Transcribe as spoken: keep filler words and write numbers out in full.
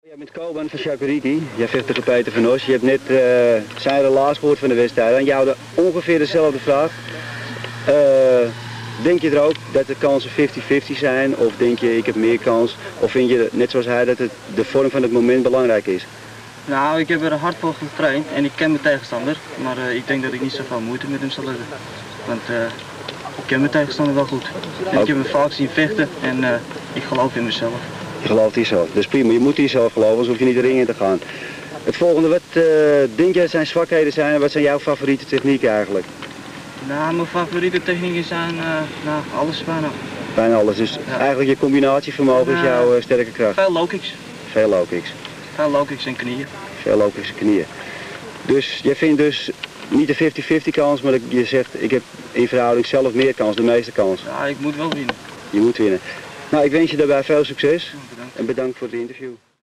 Jij bent Koban van Chacariti, jij vecht tegen Peter van Os. Je hebt net uh, zijn relaas gehoord van de wedstrijd. Aan jou de ongeveer dezelfde vraag. Uh, denk je er ook dat de kansen vijftig vijftig zijn? Of denk je ik heb meer kans? Of vind je net zoals hij dat het, de vorm van het moment belangrijk is? Nou, ik heb er hard voor getraind en ik ken mijn tegenstander. Maar uh, ik denk dat ik niet zoveel moeite met hem zal hebben. Want uh, ik ken mijn tegenstander wel goed. En ik heb hem vaak zien vechten en uh, ik geloof in mezelf. Je gelooft in jezelf, dat is prima. Je moet in jezelf geloven, anders hoef je niet de ring in te gaan. Het volgende, wat uh, denk jij zijn zwakheden zijn en wat zijn jouw favoriete technieken eigenlijk? Nou, mijn favoriete technieken zijn uh, nou, alles bijna. Bijna alles, dus ja. Eigenlijk je combinatievermogen is jouw uh, sterke kracht? Veel low kicks. Veel low kicks. Veel low kicks en knieën. Veel low kicks en knieën. Dus jij vindt dus niet de vijftig vijftig kans, maar je zegt ik heb in verhouding zelf meer kans, de meeste kans. Ja, ik moet wel winnen. Je moet winnen. Nou, ik wens je daarbij veel succes Bedankt. en bedankt voor het interview.